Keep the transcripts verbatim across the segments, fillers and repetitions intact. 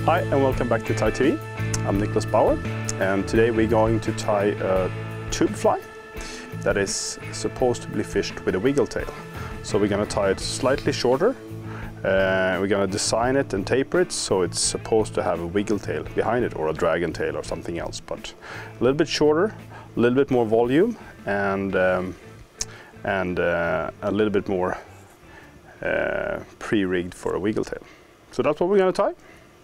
Hi and welcome back to Tie T V. I'm Niklaus Bauer and today we're going to tie a tube fly that is supposed to be fished with a wiggle tail. So we're going to tie it slightly shorter. Uh, we're going to design it and taper it so it's supposed to have a wiggle tail behind it, or a dragon tail or something else, but a little bit shorter, a little bit more volume, and um, and uh, a little bit more uh, pre-rigged for a wiggle tail. So that's what we're going to tie.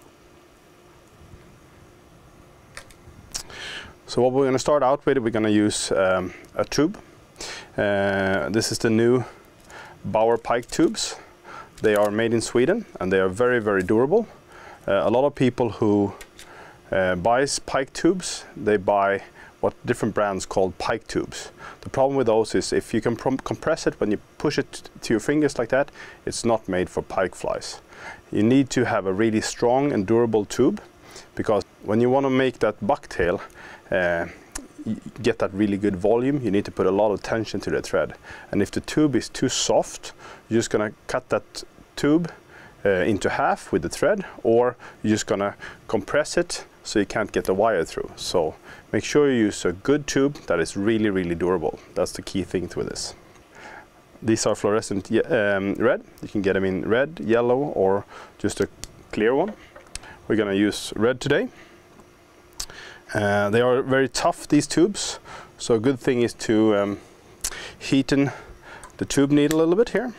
So what we're going to start out with, we're going to use um, a tube. Uh, this is the new Bauer pike tubes. They are made in Sweden and they are very, very durable. Uh, a lot of people who uh, buys pike tubes, they buy what different brands called pike tubes. The problem with those is if you can compress it when you push it to your fingers like that, it's not made for pike flies. You need to have a really strong and durable tube, because when you want to make that bucktail uh, get that really good volume, you need to put a lot of tension to the thread. And if the tube is too soft, you're just going to cut that tube uh, into half with the thread, or you're just going to compress it so you can't get the wire through. So make sure you use a good tube that is really, really durable. That's the key thing with this. These are fluorescent um, red. You can get them in red, yellow, or just a clear one. We're going to use red today. Uh, they are very tough, these tubes, so a good thing is to um, heaten the tube needle a little bit here.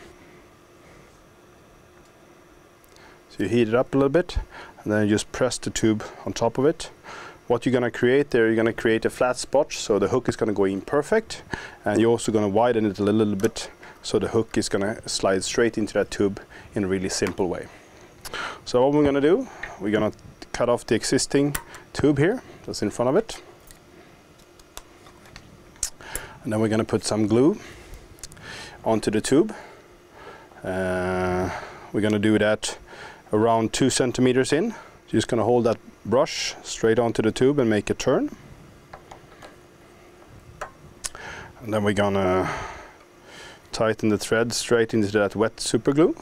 So you heat it up a little bit and then you just press the tube on top of it. What you're going to create there, you're going to create a flat spot, so the hook is going to go in perfect, and you're also going to widen it a little bit so the hook is going to slide straight into that tube in a really simple way. So what we're going to do, we're going to cut off the existing tube here that's in front of it, and then we're going to put some glue onto the tube. Uh, we're going to do that around two centimeters in. You're just going to hold that brush straight onto the tube and make a turn, and then we're going to tighten the thread straight into that wet super glue.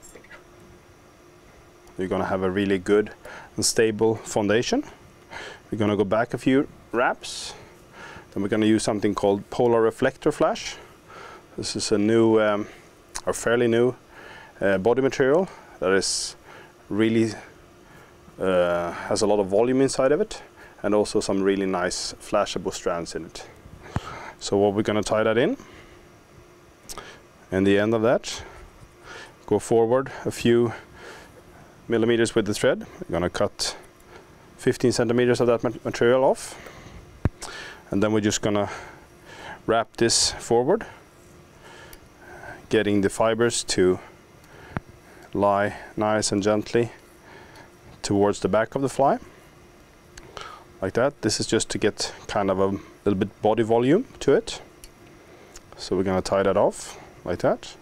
You're going to have a really good and stable foundation. We're going to go back a few wraps. Then we're going to use something called polar reflector flash. This is a new, um, or fairly new, uh, body material that is really uh, has a lot of volume inside of it, and also some really nice flashable strands in it. So what we're going to tie that in, and the end of that, go forward a few millimeters with the thread. We're going to cut fifteen centimeters of that material off, and then we're just going to wrap this forward, getting the fibers to lie nice and gently towards the back of the fly like that. This is just to get kind of a little bit body volume to it. So we're going to tie that off like that.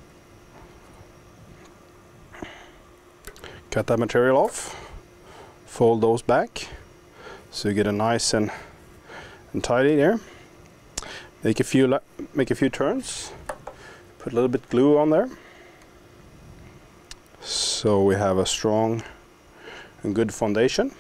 Cut that material off, fold those back so you get a nice and, and tidy there. Make a few make a few turns, put a little bit glue on there so we have a strong and good foundation.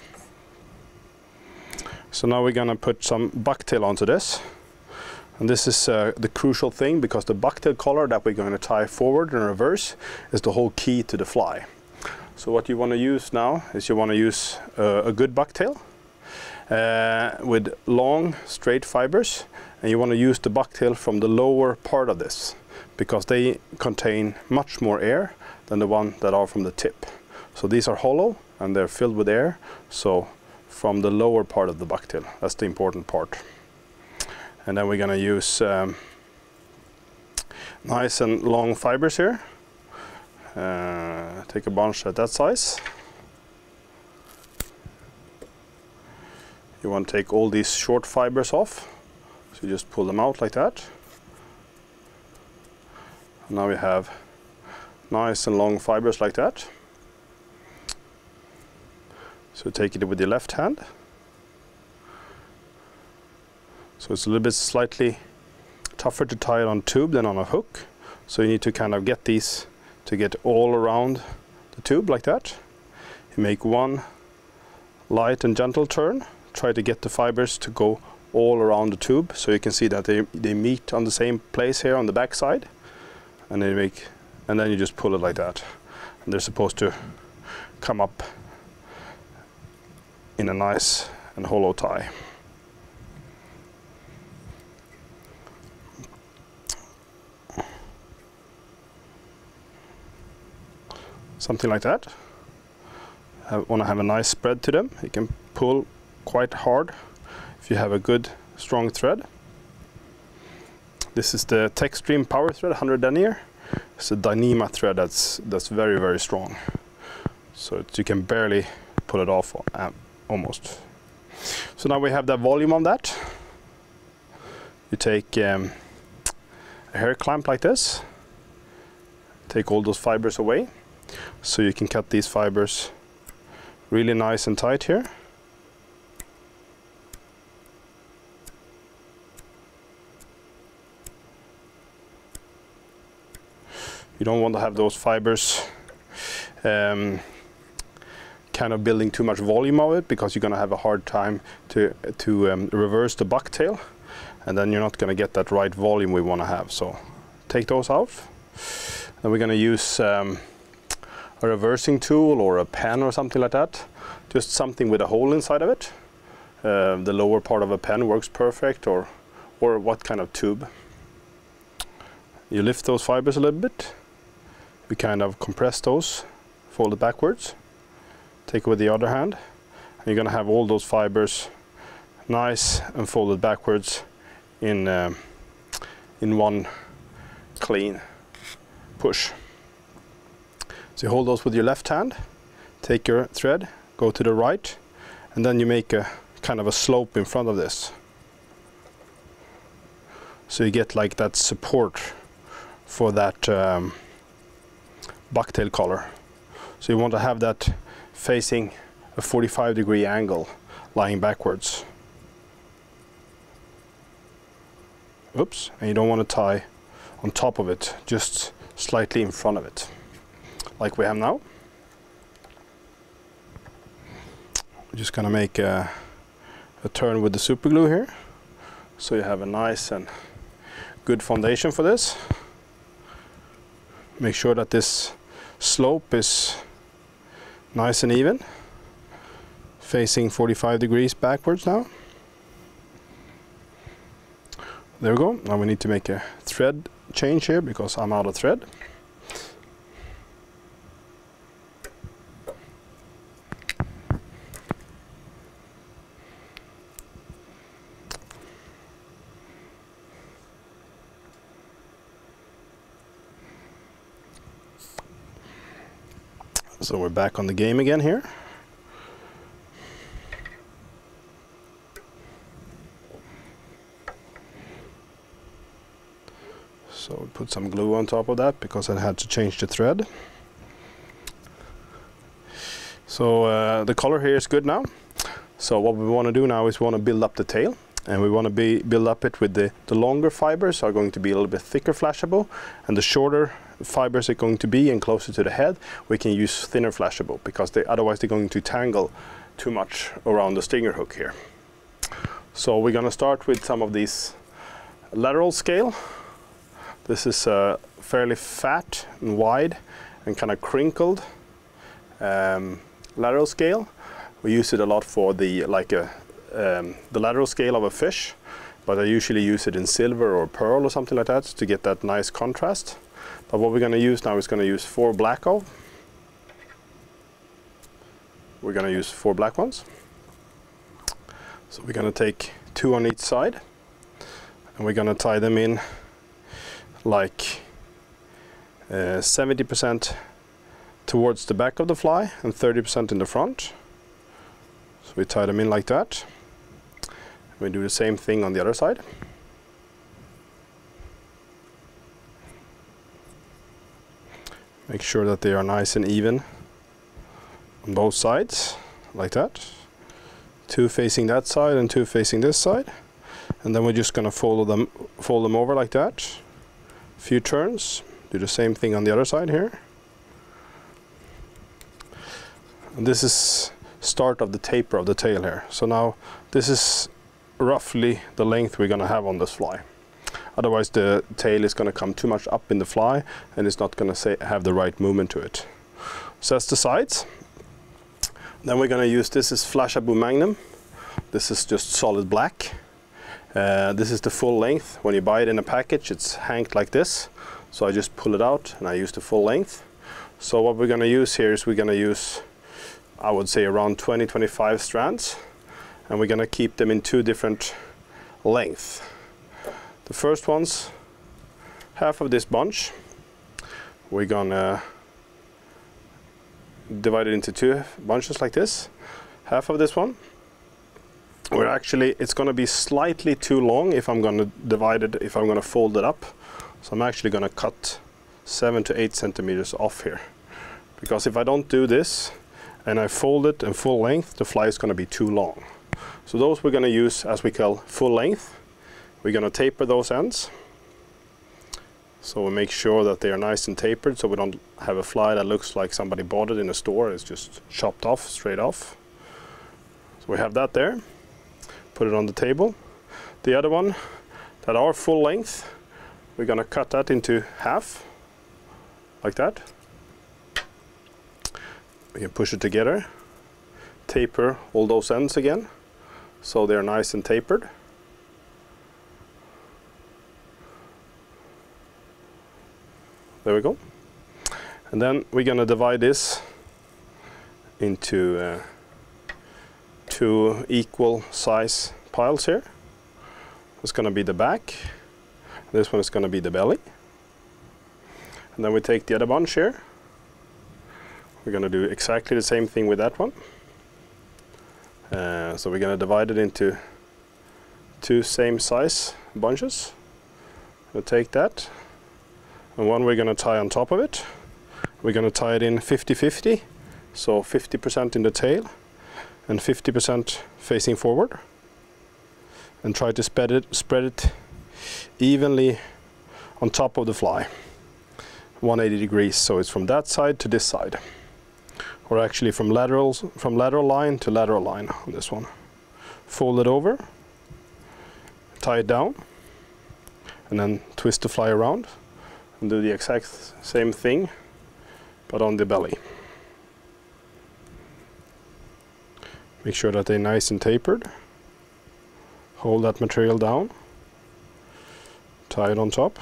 So now we're gonna put some bucktail onto this, and this is uh, the crucial thing, because the bucktail collar that we're going to tie forward and reverse is the whole key to the fly. So what you want to use now is you want to use uh, a good bucktail uh, with long straight fibers, and you want to use the bucktail from the lower part of this, because they contain much more air than the one that are from the tip. So these are hollow and they're filled with air, so from the lower part of the bucktail, that's the important part. And then we're going to use um, nice and long fibers here. Uh, take a bunch at that size. You want to take all these short fibers off, so you just pull them out like that. And now we have nice and long fibers like that. So take it with your left hand. So it's a little bit slightly tougher to tie it on tube than on a hook. So you need to kind of get these to get all around the tube like that. You make one light and gentle turn. Try to get the fibers to go all around the tube, so you can see that they, they meet on the same place here on the back side, and they make, and then you just pull it like that, and they're supposed to come up in a nice and hollow tie. Something like that. I want to have a nice spread to them. You can pull quite hard if you have a good strong thread. This is the Techstream Power Thread one hundred denier. It's a Dyneema thread that's that's very very strong, so that you can barely pull it off, uh, almost. So now we have the volume on that. You take um, a hair clamp like this, take all those fibers away, so you can cut these fibers really nice and tight here. You don't want to have those fibers um, kind of building too much volume of it, because you're going to have a hard time to, to um, reverse the bucktail, and then you're not going to get that right volume we want to have. So take those out. Then we're going to use um, a reversing tool or a pen or something like that, just something with a hole inside of it. Uh, the lower part of a pen works perfect, or, or what kind of tube. You lift those fibers a little bit. We kind of compress those, fold it backwards, take it with the other hand, and you're going to have all those fibers nice and folded backwards in, um, in one clean push. So you hold those with your left hand, take your thread, go to the right, and then you make a kind of a slope in front of this. So you get like that support for that um, bucktail collar. So you want to have that facing a forty-five degree angle, lying backwards. Oops, and you don't want to tie on top of it, just slightly in front of it, like we have now. We're just gonna make a, a turn with the super glue here, so you have a nice and good foundation for this. Make sure that this slope is nice and even, facing forty-five degrees backwards now. There we go. Now we need to make a thread change here, because I'm out of thread. So we're back on the game again here. So we put some glue on top of that, because I had to change the thread. So uh, the color here is good now. So what we want to do now is we want to build up the tail, and we want to be build up it with the, the longer fibers are going to be a little bit thicker flashable, and the shorter fibers are going to be, and closer to the head we can use thinner flashable, because they otherwise they're going to tangle too much around the stinger hook here. So we're going to start with some of these lateral scale. This is uh, fairly fat and wide and kind of crinkled um, lateral scale. We use it a lot for the like a um, the lateral scale of a fish, but I usually use it in silver or pearl or something like that to get that nice contrast. But what we're going to use now is going to use four black of. We're going to use four black ones. So we're going to take two on each side, and we're going to tie them in like seventy percent uh, towards the back of the fly and thirty percent in the front. So we tie them in like that. We do the same thing on the other side. Make sure that they are nice and even on both sides, like that. Two facing that side and two facing this side. And then we're just going to fold them, fold them over like that. A few turns. Do the same thing on the other side here. And this is start of the taper of the tail here. So now this is roughly the length we're going to have on this fly. Otherwise the tail is going to come too much up in the fly and it's not going to have the right movement to it. So that's the sides. Then we're going to use, this is Flashabou Magnum. This is just solid black. Uh, this is the full length. When you buy it in a package, it's hanged like this. So I just pull it out and I use the full length. So what we're going to use here is we're going to use, I would say, around twenty to twenty-five strands. And we're going to keep them in two different lengths. The first one's half of this bunch. We're going to divide it into two bunches like this. Half of this one. We're actually, it's going to be slightly too long if I'm going to divide it, if I'm going to fold it up. So I'm actually going to cut seven to eight centimeters off here. Because if I don't do this and I fold it in full length, the fly is going to be too long. So those we're going to use as we call full length. We're going to taper those ends. So we make sure that they are nice and tapered so we don't have a fly that looks like somebody bought it in a store. It's just chopped off, straight off. So we have that there. Put it on the table. The other one that are full length, we're going to cut that into half, like that. We can push it together, taper all those ends again, so they're nice and tapered. There we go. And then we're going to divide this into uh, two equal size piles here. It's going to be the back. This one is going to be the belly. And then we take the other bunch here. We're going to do exactly the same thing with that one. Uh, so we're going to divide it into two same size bunches. We'll take that. And one we're going to tie on top of it. We're going to tie it in fifty fifty. So fifty percent in the tail and fifty percent facing forward. And try to spread it, spread it evenly on top of the fly. one hundred eighty degrees, so it's from that side to this side. Or actually from laterals, from lateral line to lateral line on this one. Fold it over, tie it down, and then twist the fly around and do the exact same thing, but on the belly. Make sure that they're nice and tapered. Hold that material down. Tie it on top.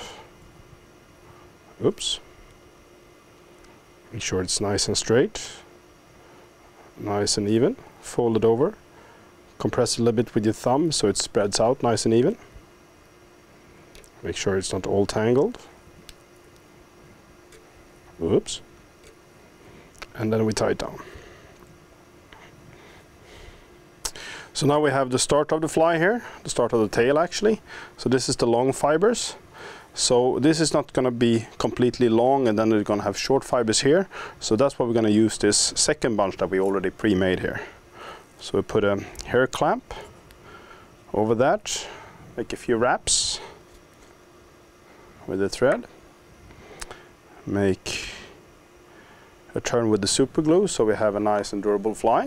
Oops. Make sure it's nice and straight. Nice and even. Fold it over. Compress it a little bit with your thumb so it spreads out nice and even. Make sure it's not all tangled. Oops. And then we tie it down. So now we have the start of the fly here, the start of the tail actually. So this is the long fibers. So this is not going to be completely long and then we're going to have short fibers here. So that's why we're going to use this second bunch that we already pre-made here. So we put a hair clamp over that, make a few wraps with the thread. Make a turn with the super glue so we have a nice and durable fly.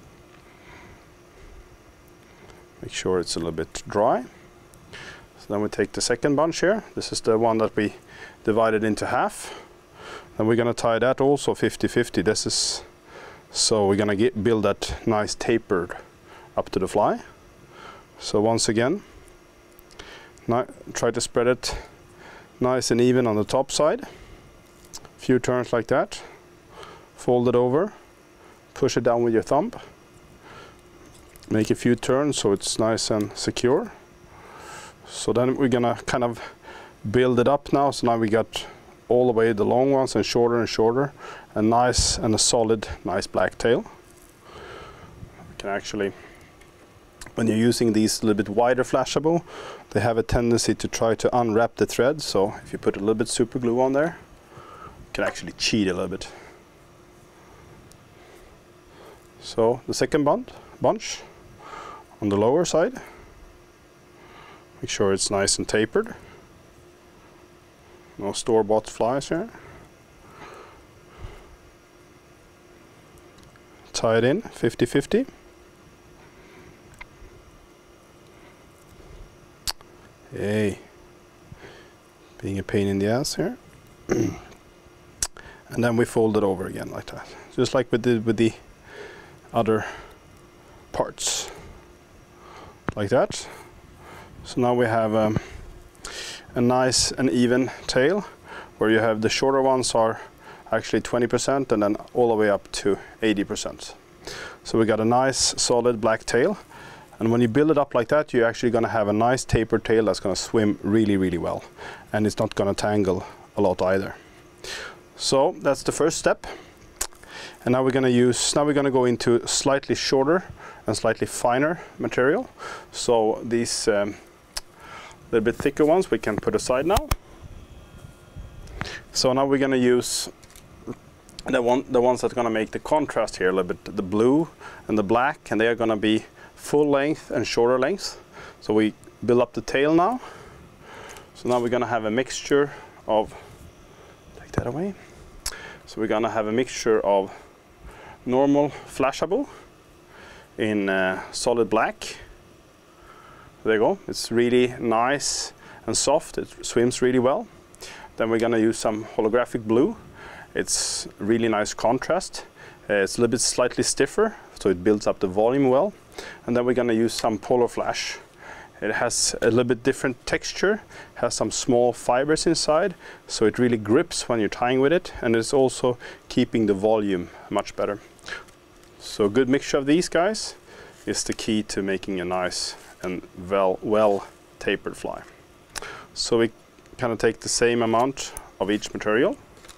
Make sure it's a little bit dry. So then we take the second bunch here. This is the one that we divided into half. And we're going to tie that also fifty fifty. This is so we're going to get build that nice tapered up to the fly. So once again, try to spread it nice and even on the top side. A few turns like that. Fold it over. Push it down with your thumb. Make a few turns so it's nice and secure. So then we're gonna kind of build it up now. So now we got all the way the long ones and shorter and shorter. A nice and a solid, nice black tail. You can actually, when you're using these a little bit wider Flashabou, they have a tendency to try to unwrap the thread. So if you put a little bit super glue on there, you can actually cheat a little bit. So the second bund, bunch on the lower side. Make sure it's nice and tapered. No store-bought flies here. tie it in fifty fifty. Hey, being a pain in the ass here. And then we fold it over again like that, just like we did with the other parts, like that. So now we have um, a nice and even tail, where you have the shorter ones are actually twenty percent and then all the way up to eighty percent. So we got a nice solid black tail, and when you build it up like that, you're actually going to have a nice tapered tail that's going to swim really really well, and it's not going to tangle a lot either. So that's the first step. And now we're going to use, now we're going to go into slightly shorter and slightly finer material. So these um, little bit thicker ones we can put aside now. So now we're going to use the one, the ones that are going to make the contrast here a little bit, the blue and the black, and they are going to be full length and shorter length. So we build up the tail now. So now we're going to have a mixture of, take that away. So we're going to have a mixture of normal flashable in uh, solid black. There you go. It's really nice and soft. It swims really well. Then we're going to use some holographic blue. It's really nice contrast. Uh, it's a little bit slightly stiffer, so it builds up the volume well. And then we're going to use some polar flash. It has a little bit different texture, has some small fibers inside, so it really grips when you're tying with it, and it's also keeping the volume much better. So a good mixture of these guys is the key to making a nice and well, well tapered fly. So we kind of take the same amount of each material.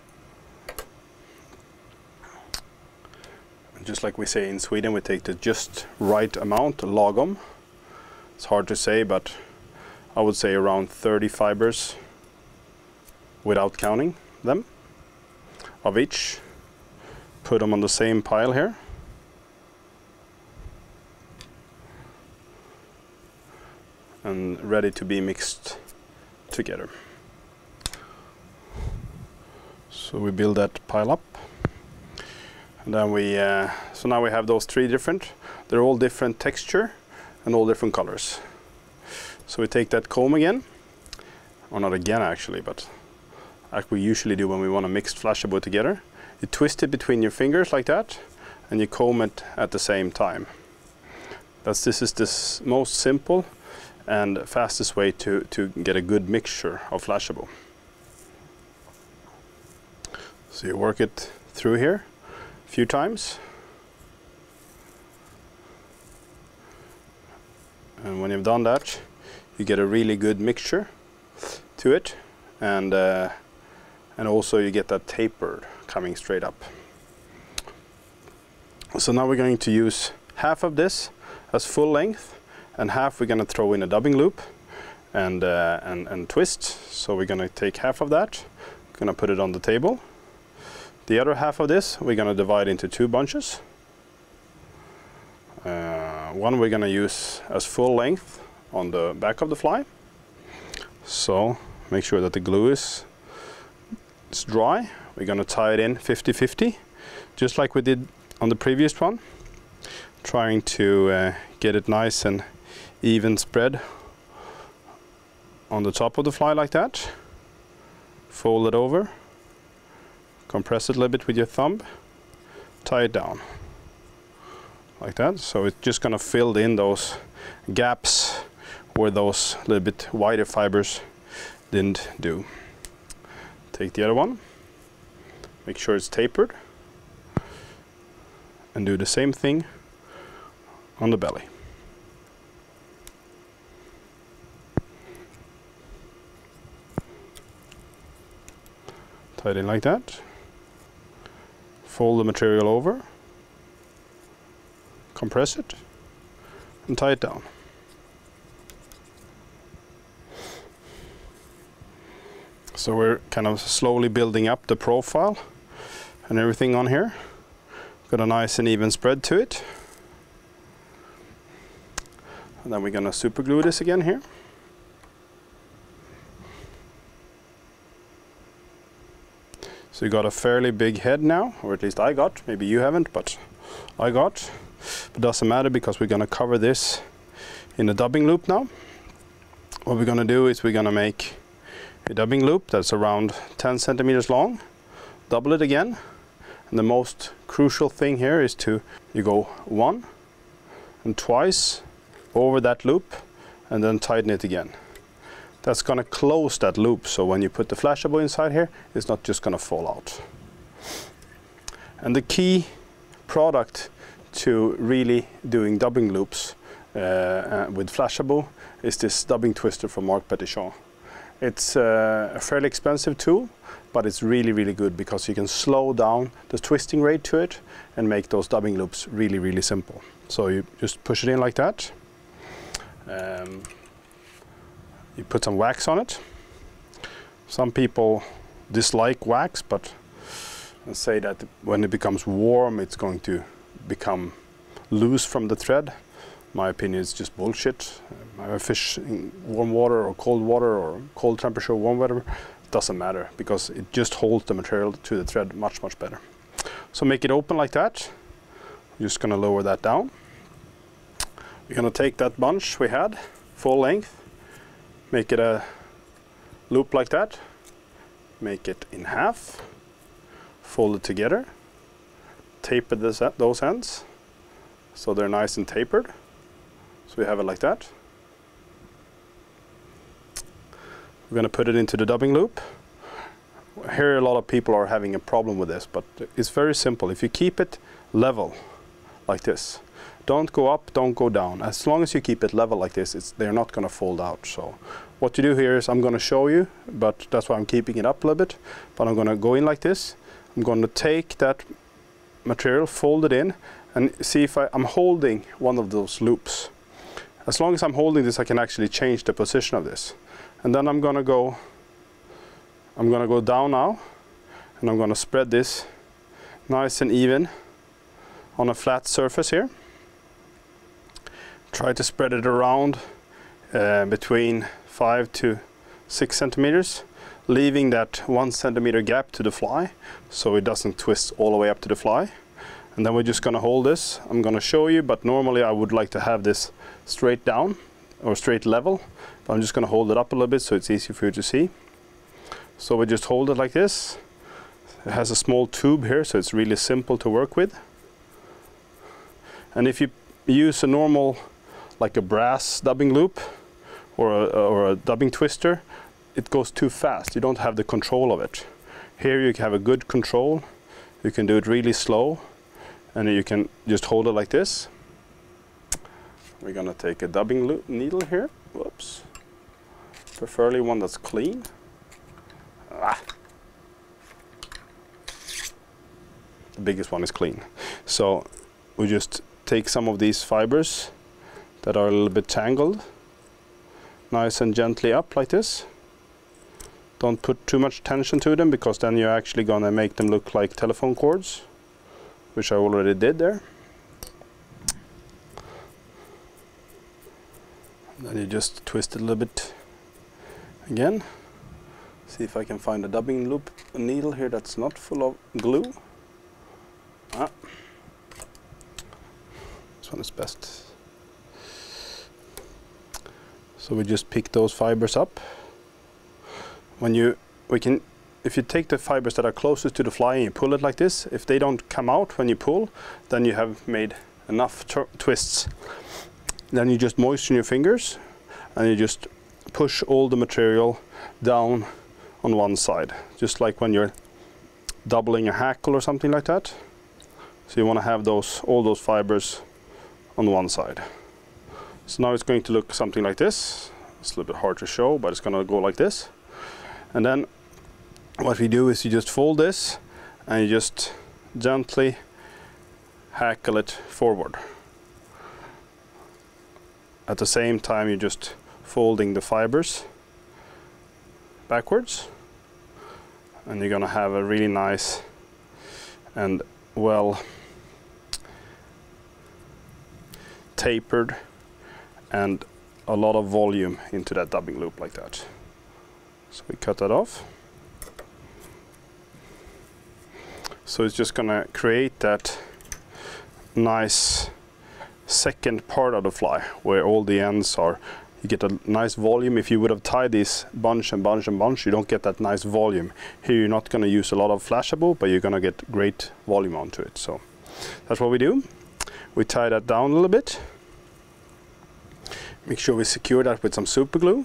And just like we say in Sweden, we take the just right amount, lagom. It's hard to say, but I would say around thirty fibers without counting them of each. Put them on the same pile here. And ready to be mixed together. So we build that pile up. And then we, uh, so now we have those three different, they're all different texture and all different colors. So we take that comb again, or not again actually, but like we usually do when we want to mix flashable together. You twist it between your fingers like that, and you comb it at the same time. That's, this is the s most simple and fastest way to, to get a good mixture of flashable. So you work it through here a few times. And when you've done that, you get a really good mixture to it, and uh, and also you get that tapered coming straight up. So now we're going to use half of this as full length, and half we're going to throw in a dubbing loop and uh, and and twist. So we're going to take half of that, going to put it on the table. The other half of this we're going to divide into two bunches. Uh, one we're going to use as full length on the back of the fly. So make sure that the glue is, is dry. We're going to tie it in fifty fifty, just like we did on the previous one, trying to uh, get it nice and even spread on the top of the fly like that. Fold it over, compress it a little bit with your thumb, tie it down like that. So it's just going to fill in those gaps where those little bit wider fibers didn't do. Take the other one, make sure it's tapered, and do the same thing on the belly. Tie it in like that, fold the material over, compress it, and tie it down. So we're kind of slowly building up the profile and everything on here. Got a nice and even spread to it. And then we're going to super glue this again here. So you got a fairly big head now, or at least I got, maybe you haven't, but I got. It doesn't matter because we're gonna cover this in a dubbing loop now. What we're gonna do is we're gonna make a dubbing loop that's around ten centimeters long, double it again, and the most crucial thing here is to you go one and twice over that loop and then tighten it again. That's gonna close that loop, so when you put the flashable inside here, it's not just gonna fall out. And the key product to really doing dubbing loops uh, uh, with flashable is this dubbing twister from Marc Petitjean. It's uh, a fairly expensive tool, but it's really, really good because you can slow down the twisting rate to it and make those dubbing loops really, really simple. So you just push it in like that. Um, you put some wax on it. Some people dislike wax, but say that when it becomes warm, it's going to become loose from the thread. My opinion is just bullshit. Um, fish in warm water or cold water or cold temperature, warm weather, it doesn't matter because it just holds the material to the thread much, much better. So make it open like that. We're just gonna lower that down. We're gonna take that bunch we had, full length, make it a loop like that, make it in half, fold it together, taper this at those ends so they're nice and tapered. So we have it like that. We're going to put it into the dubbing loop. Here a lot of people are having a problem with this, but it's very simple. If you keep it level like this, don't go up, don't go down. As long as you keep it level like this, it's, they're not going to fold out. So what you do here is I'm going to show you, but that's why I'm keeping it up a little bit. But I'm going to go in like this. I'm going to take that material, fold it in, and see if I, I'm holding one of those loops. As long as I'm holding this, I can actually change the position of this. And then I'm going to go, I'm going to go down now, and I'm going to spread this nice and even on a flat surface here. Try to spread it around uh, between five to six centimeters, leaving that one centimeter gap to the fly so it doesn't twist all the way up to the fly. And then we're just going to hold this. I'm going to show you, but normally I would like to have this straight down or straight level, but I'm just going to hold it up a little bit so it's easy for you to see. So we just hold it like this. It has a small tube here, so it's really simple to work with. And if you use a normal, like a brass dubbing loop or a, or a dubbing twister, it goes too fast. You don't have the control of it. Here you have a good control. You can do it really slow, and you can just hold it like this. We're gonna take a dubbing loop needle here. Whoops. Preferably one that's clean. Ah. The biggest one is clean. So we just take some of these fibers that are a little bit tangled, nice and gently up like this. Don't put too much tension to them because then you're actually gonna make them look like telephone cords, which I already did there. And then you just twist it a little bit again. See if I can find a dubbing loop a needle here that's not full of glue. Ah. This one is best. So we just pick those fibers up. When you, we can, if you take the fibers that are closest to the fly and you pull it like this, if they don't come out when you pull, then you have made enough twists. Then you just moisten your fingers and you just push all the material down on one side, just like when you're doubling a hackle or something like that. So you want to have those, all those fibers on one side. So now it's going to look something like this. It's a little bit hard to show, but it's going to go like this. And then what we do is you just fold this and you just gently hackle it forward. At the same time, you're just folding the fibers backwards, and you're gonna have a really nice and well tapered and a lot of volume into that dubbing loop like that. So we cut that off. So it's just gonna create that nice second part of the fly where all the ends are. You get a nice volume. If you would have tied these bunch and bunch and bunch, you don't get that nice volume. Here you're not going to use a lot of flashable, but you're going to get great volume onto it. So that's what we do. We tie that down a little bit. Make sure we secure that with some super glue.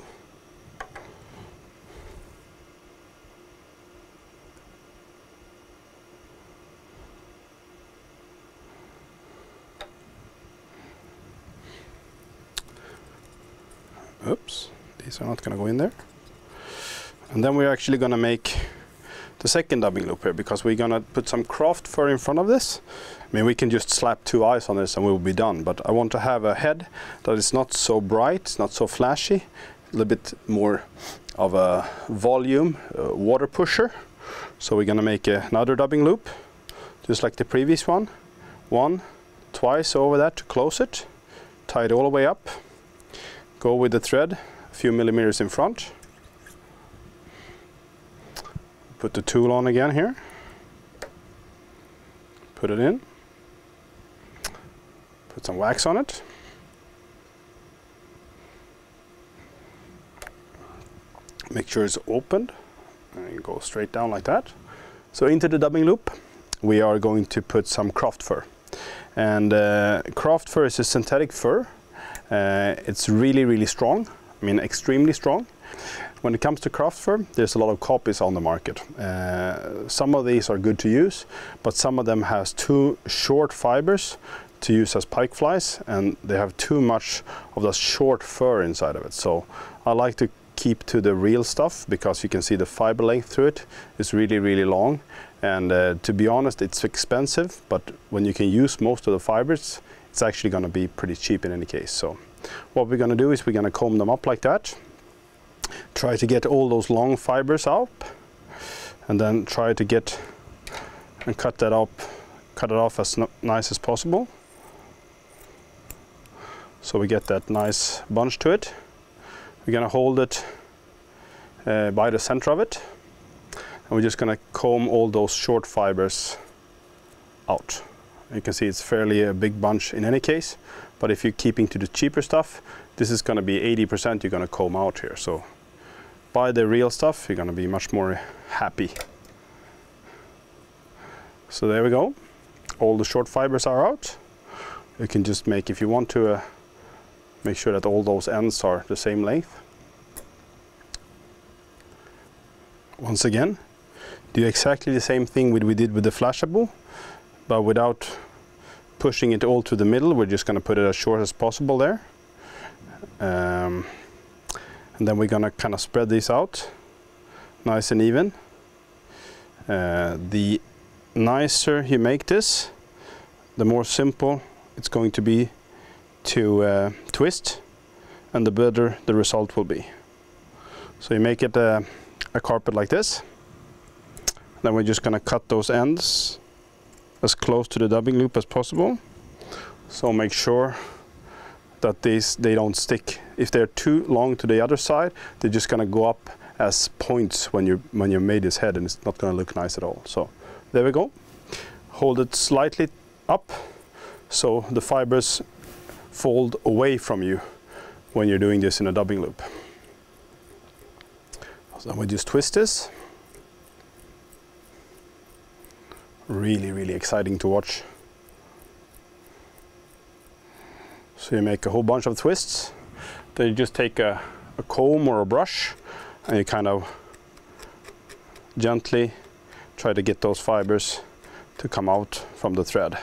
Oops, these are not going to go in there. And then we're actually going to make the second dubbing loop here, because we're going to put some craft fur in front of this. I mean, we can just slap two eyes on this and we'll be done, but I want to have a head that is not so bright, not so flashy, a little bit more of a volume uh, water pusher. So we're going to make a, another dubbing loop, just like the previous one. One, twice over that to close it, tie it all the way up. Go with the thread a few millimeters in front. Put the tool on again here. Put it in. Put some wax on it. Make sure it's opened. And you go straight down like that. So into the dubbing loop, we are going to put some craft fur. And uh, craft fur is a synthetic fur. Uh, it's really, really strong. I mean, extremely strong. When it comes to craft fur, there's a lot of copies on the market. Uh, some of these are good to use, but some of them has too short fibers to use as pike flies, and they have too much of the short fur inside of it. So I like to keep to the real stuff, because you can see the fiber length through it is really, really long. And uh, to be honest, it's expensive, but when you can use most of the fibers, it's actually going to be pretty cheap in any case. So what we're going to do is we're going to comb them up like that. Try to get all those long fibers out, and then try to get and cut that up, cut it off as nice as possible. So we get that nice bunch to it. We're going to hold it uh, by the center of it, and we're just going to comb all those short fibers out. You can see it's fairly a big bunch in any case, but if you're keeping to the cheaper stuff, this is going to be eighty percent you're going to comb out here. So buy the real stuff, you're going to be much more happy. So there we go. All the short fibers are out. You can just make, if you want to, uh, make sure that all those ends are the same length. Once again, do exactly the same thing we did with the flashable, but without pushing it all to the middle. We're just going to put it as short as possible there. Um, and then we're going to kind of spread these out nice and even. Uh, the nicer you make this, the more simple it's going to be to uh, twist, and the better the result will be. So you make it a, a carpet like this. Then we're just going to cut those ends as close to the dubbing loop as possible. So make sure that these they don't stick. If they're too long to the other side, they're just going to go up as points when you when you made this head, and it's not going to look nice at all. So there we go. Hold it slightly up so the fibers fold away from you when you're doing this in a dubbing loop. So we just twist this. Really, really exciting to watch. So you make a whole bunch of twists. Then you just take a, a comb or a brush, and you kind of gently try to get those fibers to come out from the thread.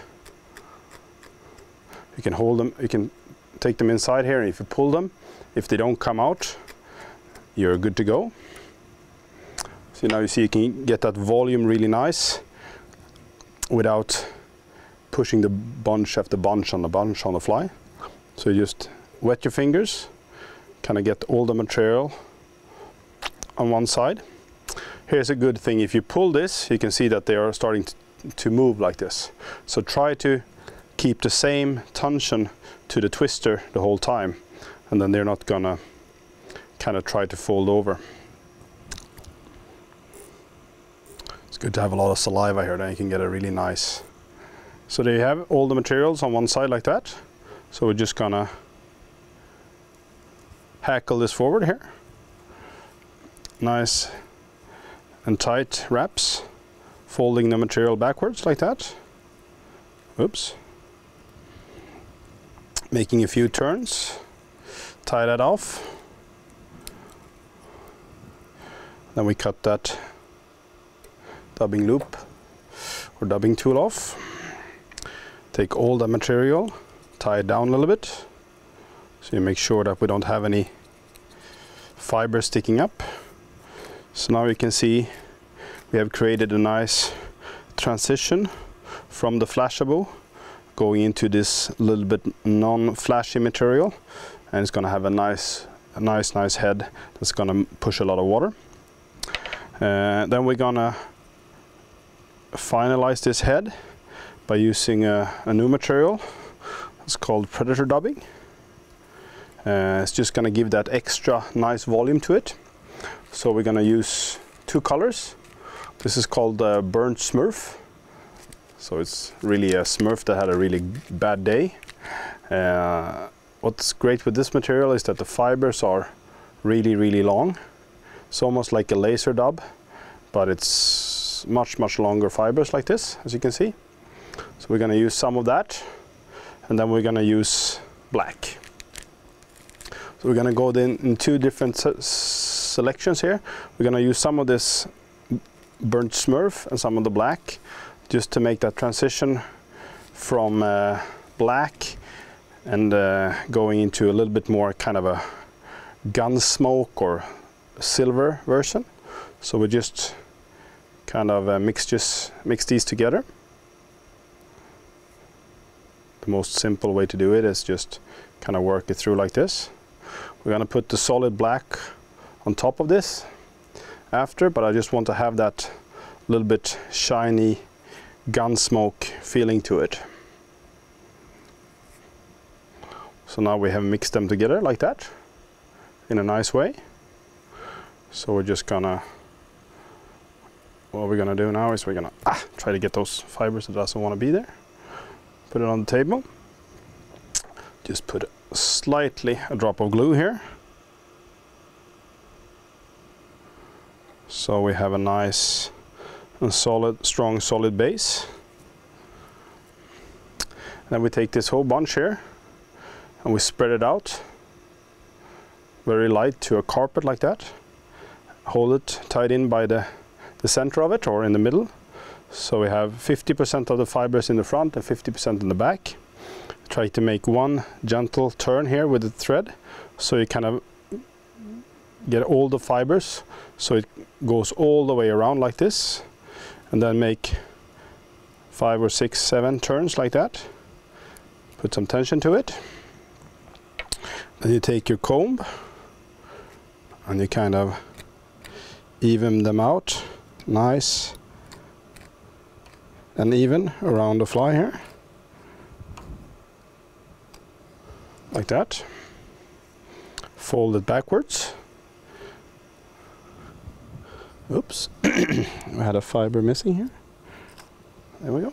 You can hold them, you can take them inside here, and if you pull them, if they don't come out, you're good to go. So now you see you can get that volume really nice without pushing the bunch after bunch on the bunch on the fly. So you just wet your fingers, kind of get all the material on one side. Here's a good thing: if you pull this, you can see that they are starting to, to move like this. So try to keep the same tension to the twister the whole time, and then they're not gonna kind of try to fold over. It's good to have a lot of saliva here, then you can get a really nice So there you have all the materials on one side like that. So we're just gonna hackle this forward here. Nice and tight wraps, folding the material backwards like that. Oops. Making a few turns, tie that off. Then we cut that dubbing loop or dubbing tool off. Take all the material, tie it down a little bit, so you make sure that we don't have any fiber sticking up. So now you can see we have created a nice transition from the flashable going into this little bit non-flashy material, and it's going to have a nice, a nice, nice head that's going to push a lot of water. Uh, then we're going to finalize this head by using a, a new material. It's called predator dubbing. Uh, it's just going to give that extra nice volume to it. So we're going to use two colors. This is called uh, burnt smurf. So it's really a smurf that had a really bad day. Uh, what's great with this material is that the fibers are really, really long. It's almost like a laser dub, but it's much, much longer fibers like this, as you can see. So we're going to use some of that, and then we're going to use black. So we're going to go in, in two different se selections here. We're going to use some of this burnt smurf and some of the black, just to make that transition from uh, black and uh, going into a little bit more kind of a gun smoke or silver version. So we just kind of uh, mix just mix these together. The most simple way to do it is just kind of work it through like this. We're going to put the solid black on top of this after, but I just want to have that little bit shiny gun smoke feeling to it. So now we have mixed them together like that in a nice way. So we're just gonna, what we're gonna do now is we're gonna ah, try to get those fibers that doesn't want to be there. Put it on the table. Just put slightly a drop of glue here. So we have a nice and solid, strong, solid base. Then we take this whole bunch here and we spread it out very light to a carpet like that. Hold it tied in by the, the center of it or in the middle. So we have fifty percent of the fibers in the front and fifty percent in the back. Try to make one gentle turn here with the thread, so you kind of get all the fibers, so it goes all the way around like this, and then make five or six, seven turns like that. Put some tension to it. Then you take your comb and you kind of even them out nice and even around the fly here, like that. Fold it backwards. Oops, we had a fiber missing here. There we go.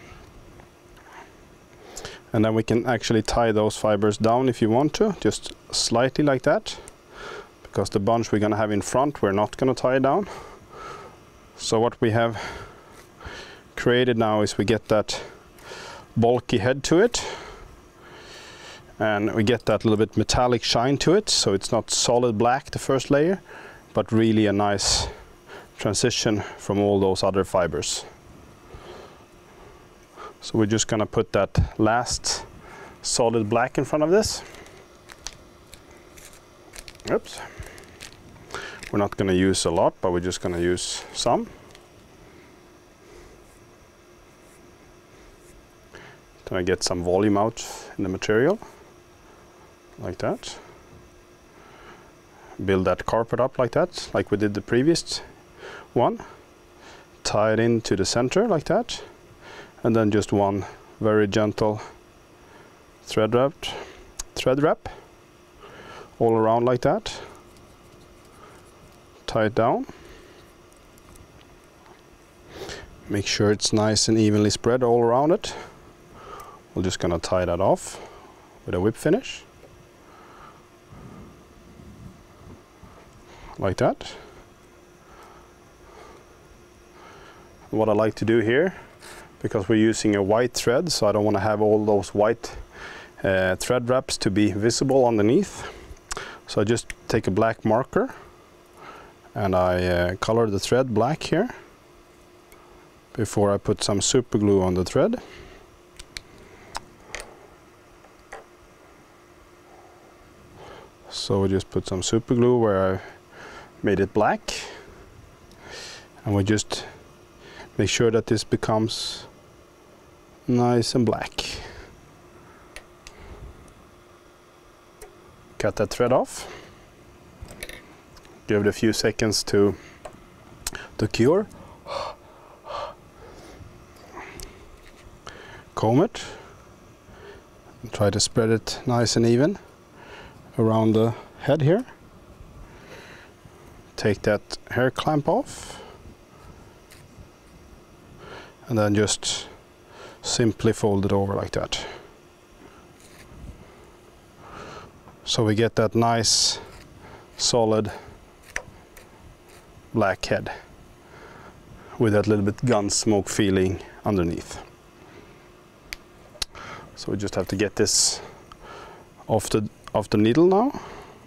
And then we can actually tie those fibers down if you want to, just slightly like that, because the bunch we're going to have in front we're not going to tie down. So what we have created now is we get that bulky head to it, and we get that little bit metallic shine to it, so it's not solid black the first layer, but really a nice transition from all those other fibers. So we're just going to put that last solid black in front of this. Oops. We're not going to use a lot, but we're just going to use some. Then I get some volume out in the material, like that. Build that carpet up like that, like we did the previous one. Tie it into the center like that, and then just one very gentle thread wrapped thread wrap all around like that. Tie it down. Make sure it's nice and evenly spread all around it. We're just gonna tie that off with a whip finish. Like that. What I like to do here, because we're using a white thread, so I don't want to have all those white uh, thread wraps to be visible underneath. So I just take a black marker and I uh, color the thread black here before I put some super glue on the thread. So we just put some super glue where I made it black, and we just make sure that this becomes nice and black. Cut that thread off. Give it a few seconds to to cure. Comb it and try to spread it nice and even around the head here. Take that hair clamp off and then just simply fold it over like that. So we get that nice solid black head with that little bit gun smoke feeling underneath. So we just have to get this off the off the needle now.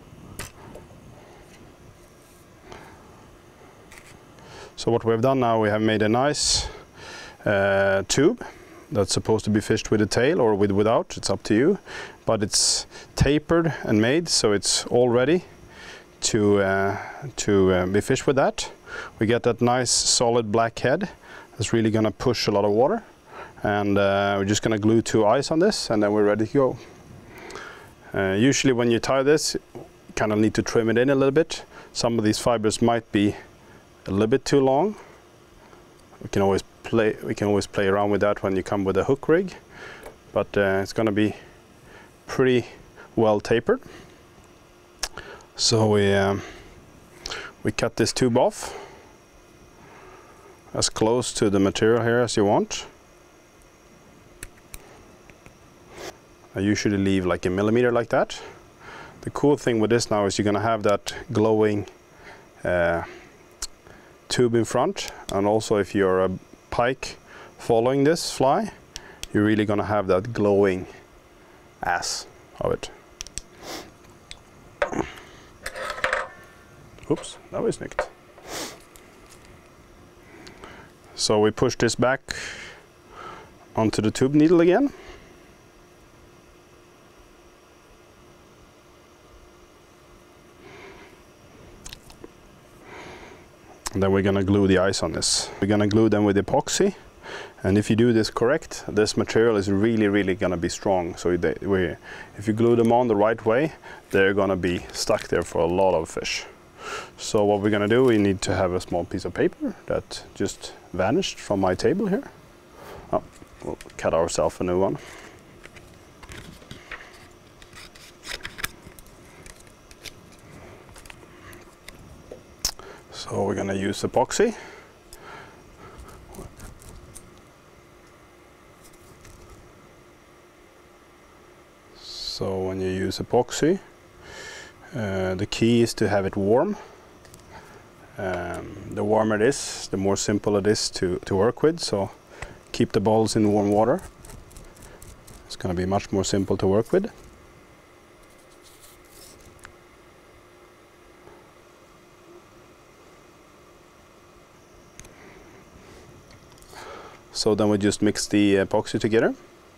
So what we've done now, we have made a nice uh, tube that's supposed to be fished with a tail or with without, it's up to you, but it's tapered and made, so it's all ready to uh, to uh, be fished with that. We get that nice solid black head that's really gonna push a lot of water, and uh, we're just gonna glue two eyes on this and then we're ready to go. Uh, usually when you tie this, you kind of need to trim it in a little bit. Some of these fibers might be a little bit too long. We can always play we can always play around with that when you come with a hook rig, but uh, it's gonna be pretty well tapered. So we um, we cut this tube off as close to the material here as you want. I usually leave like a millimeter like that. The cool thing with this now is you're gonna have that glowing uh, tube in front, and also if you're a pike following this fly, you're really gonna have that glowing ass of it. Oops, that was nicked. So we push this back onto the tube needle again. And then we're gonna glue the eyes on this. We're gonna glue them with epoxy, and if you do this correct, this material is really, really gonna be strong. So they, we, if you glue them on the right way, they're gonna be stuck there for a lot of fish. So what we're gonna do, we need to have a small piece of paper that just vanished from my table here. Oh, we'll cut ourselves a new one. So we're gonna use epoxy. So when you use epoxy, uh, the key is to have it warm. Um, the warmer it is, the more simple it is to, to work with. So keep the balls in warm water. It's gonna be much more simple to work with. So then we just mix the epoxy together.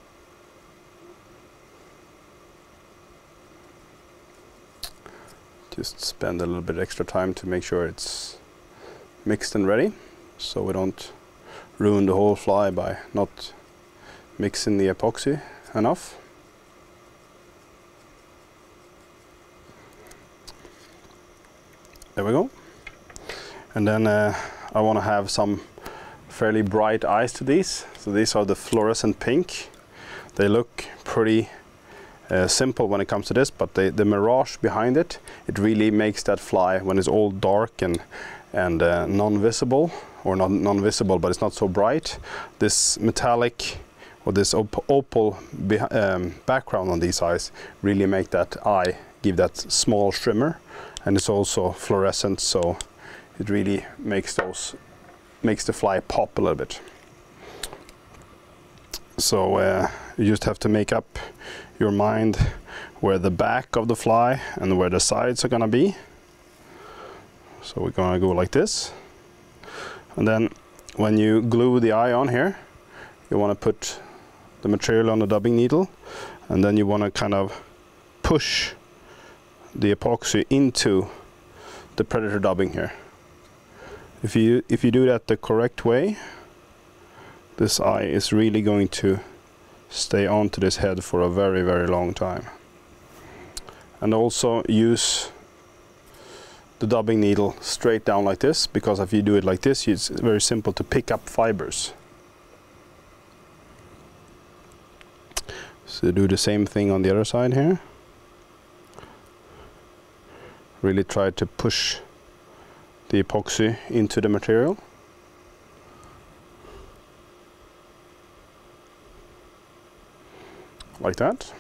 Just spend a little bit extra time to make sure it's mixed and ready, so we don't ruin the whole fly by not mixing the epoxy enough. There we go. And then uh, I want to have some fairly bright eyes to these. So these are the fluorescent pink. They look pretty uh, simple when it comes to this, but they, the mirage behind it, it really makes that fly, when it's all dark and and uh, non-visible, or not non-visible, but it's not so bright. This metallic, or this op opal um, background on these eyes really make that eye give that small shimmer, and it's also fluorescent, so it really makes those makes the fly pop a little bit. So uh, you just have to make up your mind where the back of the fly and where the sides are gonna be. So we're gonna go like this, and then when you glue the eye on here, you want to put the material on the dubbing needle, and then you want to kind of push the epoxy into the predator dubbing here. If you if you do that the correct way, this eye is really going to stay onto this head for a very very long time. And also use the dubbing needle straight down like this, because if you do it like this, it's very simple to pick up fibers. So do the same thing on the other side here. Really try to push the epoxy into the material. Like that.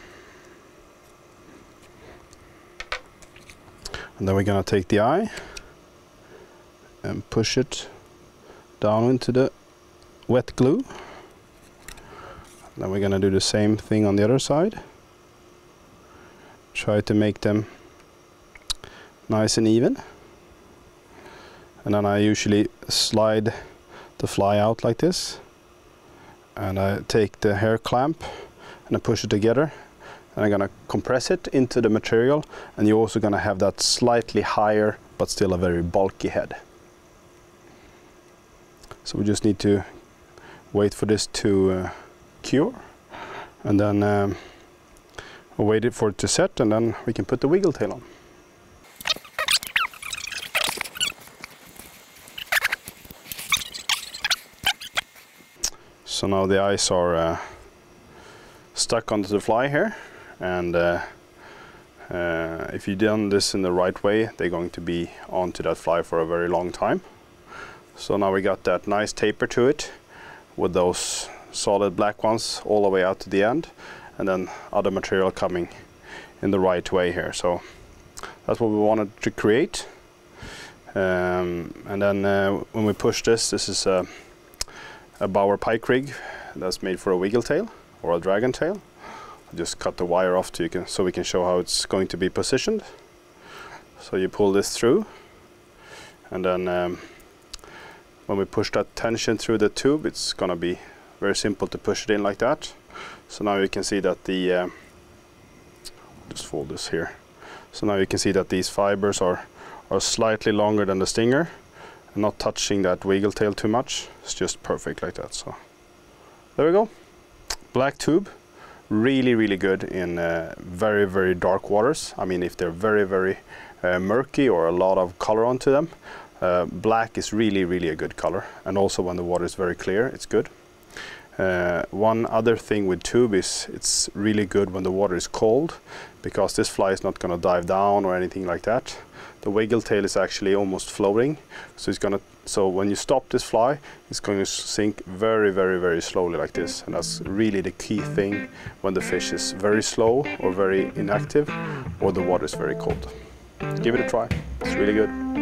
And then we're gonna take the eye and push it down into the wet glue. Then we're gonna do the same thing on the other side. Try to make them nice and even. And then I usually slide the fly out like this. And I take the hair clamp and I push it together. And I'm gonna compress it into the material, and you're also gonna have that slightly higher but still a very bulky head. So we just need to wait for this to uh, cure, and then um, we'll wait it for it to set, and then we can put the wiggle tail on. So now the eyes are uh, stuck onto the fly here. And uh, uh, if you've done this in the right way, they're going to be onto that fly for a very long time. So now we got that nice taper to it with those solid black ones all the way out to the end, and then other material coming in the right way here. So that's what we wanted to create. Um, and then uh, when we push this, this is a, a Bauer pike rig that's made for a wiggle tail or a dragon tail. Just cut the wire off so, you can, so we can show how it's going to be positioned. So you pull this through, and then um, when we push that tension through the tube, it's going to be very simple to push it in like that. So now you can see that the uh, just fold this here. So now you can see that these fibers are are slightly longer than the stinger and not touching that wiggle tail too much. It's just perfect like that. So there we go. Black tube. Really, really good in uh, very, very dark waters. I mean, if they're very, very uh, murky or a lot of color onto them, uh, black is really, really a good color. And also when the water is very clear, it's good. Uh, one other thing with tube is it's really good when the water is cold, because this fly is not going to dive down or anything like that. The wiggle tail is actually almost floating, so it's gonna. So when you stop this fly, it's going to sink very, very, very slowly like this, and that's really the key thing when the fish is very slow or very inactive, or the water is very cold. Give it a try. It's really good.